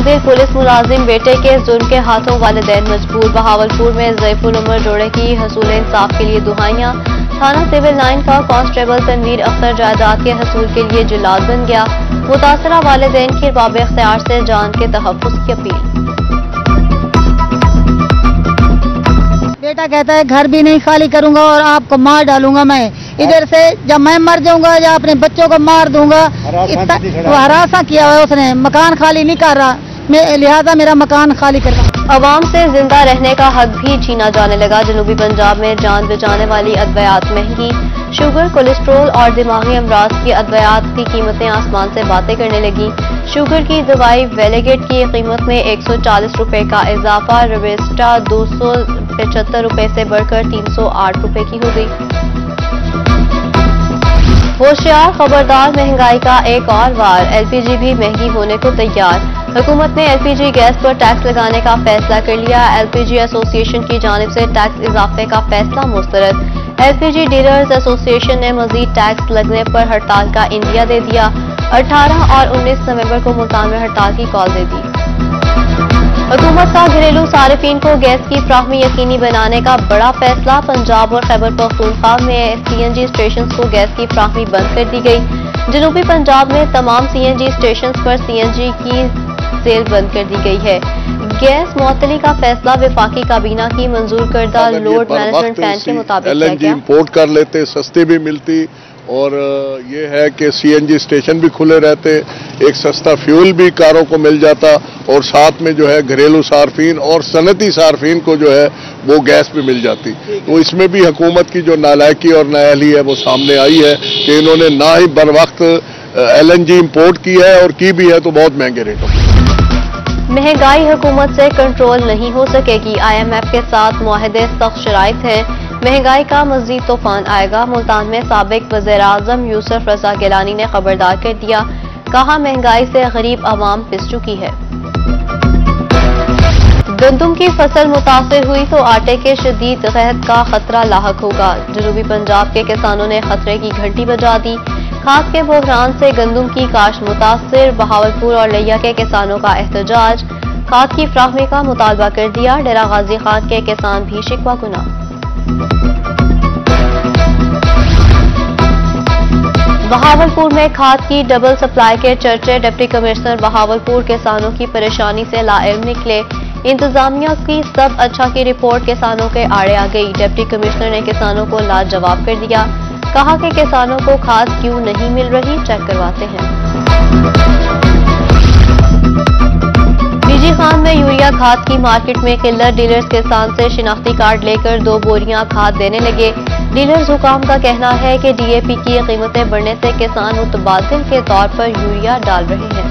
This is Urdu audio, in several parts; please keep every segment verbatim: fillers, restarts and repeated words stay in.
دل پولیس ملازم بیٹے کے ظلم کے ہاتھوں والدین مجبور۔ بہاولپور میں ضعیف العمر جوڑے کی حصول انصاف کے لیے دہائیاں۔ تھانہ سول لائن کا کانسٹیبل تنویر اختر جائیداد کے حصول کے لیے جلاد بن گیا۔ متاثرہ والدین کی باب اختیار سے جان کے تحفظ کی اپیل۔ بیٹا کہتا ہے گھر بھی نہیں خالی کروں گا اور آپ کو مار ڈالوں گا، میں ادھر سے جب میں مر جاؤں گا یا اپنے بچوں کو مار دوں گا۔ وہ ہراساں کیا ہوا ہے اس نے، مکان خالی نہیں کر رہا، میں لہذا میرا مکان خالی کر رہا۔ عوام سے زندہ رہنے کا حق بھی چھینا جانے لگا۔ جنوبی پنجاب میں جان بچانے والی ادویات مہنگی۔ شوگر، کولیسٹرول اور دماغی امراض کی ادویات کی قیمتیں آسمان سے باتیں کرنے لگیں۔ شوگر کی دوائی ویلیگیٹ کی قیمت میں ایک سو چالیس روپے کا اضافہ، رویسٹا دو سو پچہتر روپے سے بڑھ کر تین سو آٹھ روپے کی ہو گئی۔ ہوشیار، خبردار، مہنگائی کا ایک اور وار۔ ایل پی جی بھی مہنگی ہونے کو تیار۔ حکومت نے ایل پی جی گیس پر ٹیکس لگانے کا فیصلہ کر لیا۔ ایل پی جی ایسوسی ایشن کی جانب سے ٹیکس اضافے کا فیصلہ مسترد۔ ایل پی جی ڈیلرز ایسوسی ایشن نے مزید ٹیکس لگنے پر ہڑتال کا انڈیا دے دیا۔ اٹھارہ اور انیس نومبر کو ملتان میں ہڑتال کی کال دے دی۔ حکومت کا گھریلو صارفین کو گیس کی فراہمی یقینی بنانے کا بڑا فیصلہ۔ پنجاب اور خیبر پختونخوا میں سی این جی اسٹیشنز کو گیس کی فراہمی بند کر دی گئی۔ جنوبی پنجاب میں تمام سی این جی اسٹیشنز پر سی این جی کی سیل بند کر دی گئی ہے۔ گیس معطلی کا فیصلہ وفاقی کابینہ کی منظور کردہ لوڈ مینجمنٹ پلان کے مطابق ایل این جی امپورٹ کر لیتے، سستی بھی ملتی، اور یہ ہے کہ سی این جی اسٹیشن بھی کھلے رہتے، ایک سستا فیول بھی کاروں کو مل جاتا، اور ساتھ میں جو ہے گھریلو صارفین اور صنعتی صارفین کو جو ہے وہ گیس بھی مل جاتی۔ تو اس میں بھی حکومت کی جو نالائکی اور نااہلی ہے وہ سامنے آئی ہے کہ انہوں نے نہ ہی بر وقت ایل این جی امپورٹ کی ہے، اور کی بھی ہے تو بہت مہنگے ریٹوں۔ مہنگائی حکومت سے کنٹرول نہیں ہو سکے گی۔ آئی ایم ایف کے ساتھ معاہدے سخت شرائط ہیں۔ مہنگائی کا مزید طوفان آئے گا۔ ملتان میں سابق وزیر اعظم یوسف رضا گیلانی نے خبردار کر دیا، کہا مہنگائی سے غریب عوام پس چکی ہے۔ گندم کی فصل متاثر ہوئی تو آٹے کے شدید قحط کا خطرہ لاحق ہوگا۔ جنوبی پنجاب کے کسانوں نے خطرے کی گھنٹی بجا دی۔ کھاد کے بحران سے گندم کی کاشت متاثر۔ بہاولپور اور لیا کے کسانوں کا احتجاج، کھاد کی فراہمی کا مطالبہ کر دیا۔ ڈیرہ غازی خان کے کسان بھی شکوہ کناں۔ بہاولپور میں کھاد کی ڈبل سپلائی کے چرچے۔ ڈپٹی کمشنر بہاولپور کسانوں کی پریشانی سے لاعلم نکلے۔ انتظامیہ کی سب اچھا کی رپورٹ کسانوں کے آڑے آ گئی۔ ڈپٹی کمشنر نے کسانوں کو لاجواب کر دیا، کہا کہ کسانوں کو کھاد کیوں نہیں مل رہی، چیک کرواتے ہیں۔ بی جی خان میں یوریا کھاد کی مارکیٹ میں قلت۔ ڈیلرز کسان سے شناختی کارڈ لے کر دو بوریاں کھاد دینے لگے۔ ڈیلرز حکام کا کہنا ہے کہ ڈی اے پی کی قیمتیں بڑھنے سے کسان متبادل کے طور پر یوریا ڈال رہے ہیں۔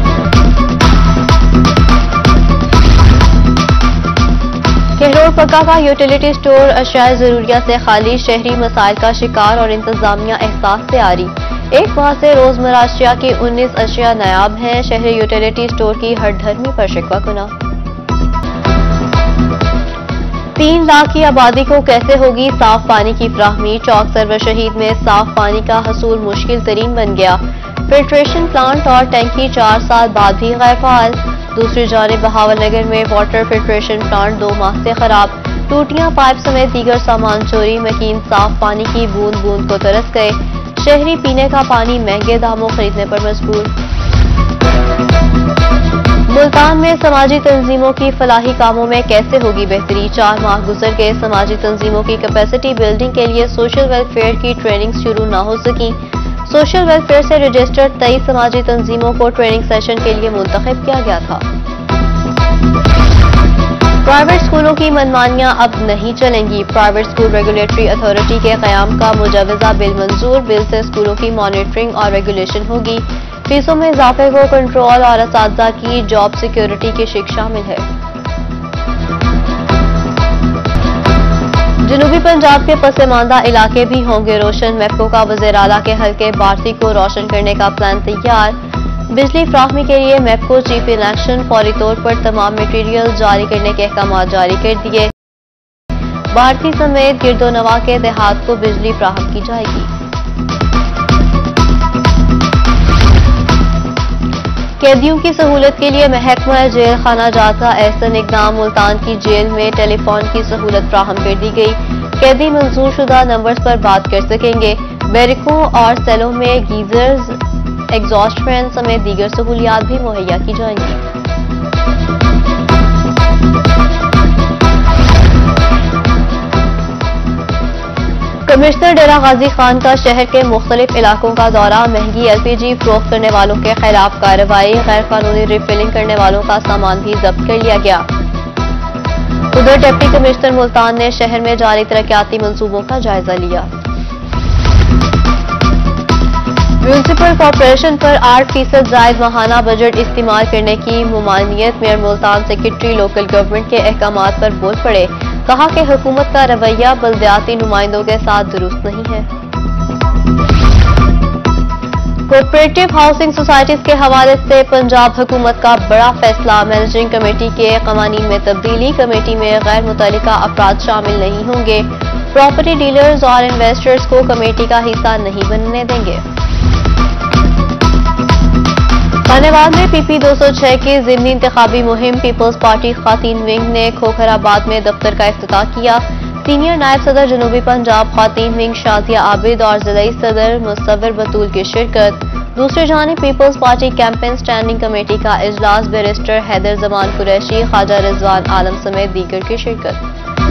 کہرور پکا کا یوٹیلیٹی سٹور اشیاء ضروریہ سے خالی۔ شہری مسائل کا شکار اور انتظامیہ احساس سے آری۔ ایک ماہ سے روزمرہ اشیاء کی انیس اشیاء نایاب ہیں۔ شہری یوٹیلیٹی سٹور کی ہر دھرمی پر شکوہ کناں۔ تین لاکھ کی آبادی کو کیسے ہوگی صاف پانی کی فراہمی؟ چوک سرور شہید میں صاف پانی کا حصول مشکل ترین بن گیا۔ فلٹریشن پلانٹ اور ٹینکی چار سال بعد بھی غیر فعال۔ دوسری جانب بہاول نگر میں واٹر فلٹریشن پلانٹ دو ماہ سے خراب۔ ٹوٹیاں، پائپ سمیت دیگر سامان چوری۔ مکین صاف پانی کی بوند بوند کو ترس گئے۔ شہری پینے کا پانی مہنگے داموں خریدنے پر مجبور۔ ملتان میں سماجی تنظیموں کی فلاحی کاموں میں کیسے ہوگی بہتری؟ چار ماہ گزر گئے، سماجی تنظیموں کی کیپیسٹی بلڈنگ کے لیے سوشل ویلفیئر کی ٹریننگ شروع نہ ہو سکی۔ سوشل ویلفیئر سے رجسٹرڈ تیئیس سماجی تنظیموں کو ٹریننگ سیشن کے لیے منتخب کیا گیا تھا۔ پرائیویٹ اسکولوں کی منمانیاں اب نہیں چلیں گی۔ پرائیویٹ اسکول ریگولیٹری اتھارٹی کے قیام کا مجوزہ بل منظور۔ بل سے اسکولوں کی مانیٹرنگ اور ریگولیشن ہوگی۔ فیسوں میں اضافے کو کنٹرول اور اساتذہ کی جاب سیکیورٹی کی شک شامل ہے۔ جنوبی پنجاب کے پسماندہ علاقے بھی ہوں گے روشن۔ میپکو کا وزیر اعلیٰ کے حلقے بارسی کو روشن کرنے کا پلان تیار۔ بجلی فراہمی کے لیے میپکو چیف الیکشن فوری طور پر تمام میٹیریل جاری کرنے کے احکامات جاری کر دیے۔ بھارتی سمیت گرد و نواح کے دیہات کو بجلی فراہم کی جائے گی۔ قیدیوں کی سہولت کے لیے محکمہ جیل خانہ جات کا احسن اقدام، ملتان کی جیل میں ٹیلی فون کی سہولت فراہم کر دی گئی۔ قیدی منظور شدہ نمبرز پر بات کر سکیں گے۔ بیرکوں اور سیلوں میں گیزرز، ایگزاسٹ فین سمیت دیگر سہولیات بھی مہیا کی جائیں گی۔ کمشنر ڈیرہ غازی خان کا شہر کے مختلف علاقوں کا دورہ، مہنگی ایل پی جی فروخت کرنے والوں کے خلاف کارروائی، غیر قانونی ریفلنگ کرنے والوں کا سامان بھی ضبط کر لیا گیا۔ ادھر ڈپٹی کمشنر ملتان نے شہر میں جاری ترقیاتی منصوبوں کا جائزہ لیا۔ میونسپل کارپوریشن پر آٹھ فیصد زائد ماہانہ بجٹ استعمال کرنے کی ممانعت، mayor Multan secretary local government کے احکامات پر بول پڑے، کہا کہ حکومت کا رویہ بلدیاتی نمائندوں کے ساتھ درست نہیں ہے۔ کوپریٹو ہاؤسنگ سوسائٹیز کے حوالے سے پنجاب حکومت کا بڑا فیصلہ، مینیجنگ کمیٹی کے قوانین میں تبدیلی، کمیٹی میں غیر متعلقہ افراد شامل نہیں ہوں گے، پراپرٹی ڈیلرز اور انویسٹرز کو کمیٹی کا حصہ نہیں بننے دیں گے۔ خانیوال میں پی پی دو سو چھ کی ضمنی انتخابی مہم، پیپلز پارٹی خواتین ونگ نے کھوکھر آباد میں دفتر کا افتتاح کیا۔ سینئر نائب صدر جنوبی پنجاب خواتین ونگ شازیہ عابد اور ضلعی صدر مصور بطول کی شرکت۔ دوسری جانب Peoples Party campaign standing committee کا اجلاس، بیرسٹر حیدر زمان قریشی، خواجہ رضوان عالم سمیت دیگر کی شرکت۔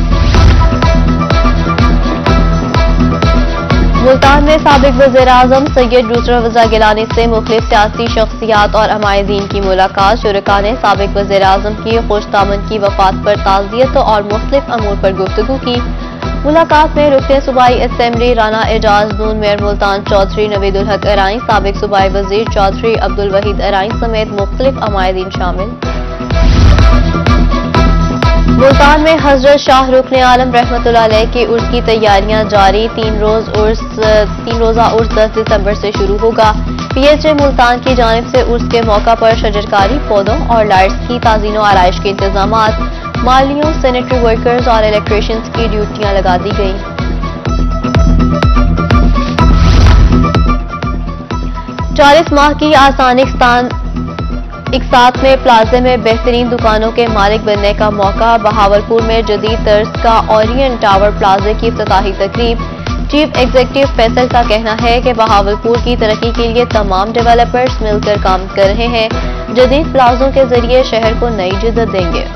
ملتان میں سابق وزیر اعظم سید ڈاکٹر رضا گیلانی سے مختلف سیاسی شخصیات اور عمائدین کی ملاقات، شرکاء نے سابق وزیر اعظم کی خوش دامن کی وفات پر تعزیت اور مختلف امور پر گفتگو کی۔ ملاقات میں رکن صوبائی اسمبلی رانا اعجاز نون، میئر ملتان چودھری نوید الحق ارائیں، سابق صوبائی وزیر چودھری عبدالوحید ارائیں سمیت مختلف عمائدین شامل۔ ملتان میں حضرت شاہ رکن عالم رحمت اللہ علیہ کی عرس کی تیاریاں جاری، تین روز عرس تین روزہ عرس دس دسمبر سے شروع ہوگا۔ پی ایچ اے ملتان کی جانب سے عرس کے موقع پر شجرکاری، پودوں اور لائٹس کی تعزین و آرائش کے انتظامات، مالیوں، سینیٹری ورکرز اور الیکٹریشنز کی ڈیوٹیاں لگا دی گئیں۔ چالیس ماہ کی آسان اقساط میں پلازے میں بہترین دکانوں کے مالک بننے کا موقع، بہاولپور میں جدید طرز کا اورینٹ ٹاور پلازے کی افتتاحی تقریب۔ چیف ایگزیکٹو فیصل کا کہنا ہے کہ بہاولپور کی ترقی کے لیے تمام ڈیولپرز مل کر کام کر رہے ہیں، جدید پلازوں کے ذریعے شہر کو نئی جدت دیں گے۔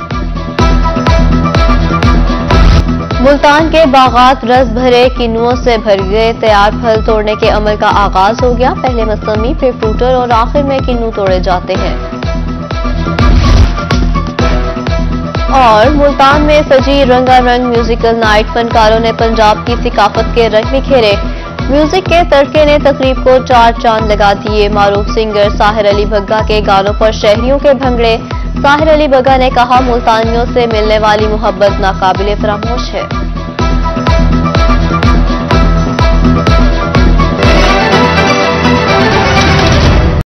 ملتان کے باغات رس بھرے کنوؤں سے بھر گئے، تیار پھل توڑنے کے عمل کا آغاز ہو گیا، پہلے موسمی پھر فروٹر اور آخر میں کنو توڑے جاتے ہیں۔ اور ملتان میں سجی رنگا رنگ میوزیکل نائٹ، فنکاروں نے پنجاب کی ثقافت کے رنگ بکھیرے، میوزک کے تڑکے نے تقریب کو چار چاند لگا دیے۔ معروف سنگر ساحر علی بھگا کے گانوں پر شہریوں کے بھنگڑے، ساحر علی بھگا نے کہا ملتانیوں سے ملنے والی محبت ناقابل فراموش ہے۔